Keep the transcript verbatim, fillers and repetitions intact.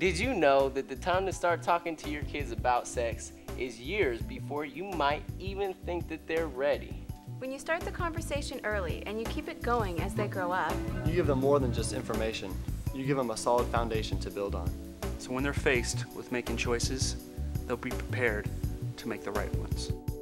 Did you know that the time to start talking to your kids about sex is years before you might even think that they're ready? When you start the conversation early and you keep it going as they grow up, you give them more than just information. You give them a solid foundation to build on. So when they're faced with making choices, they'll be prepared to make the right ones.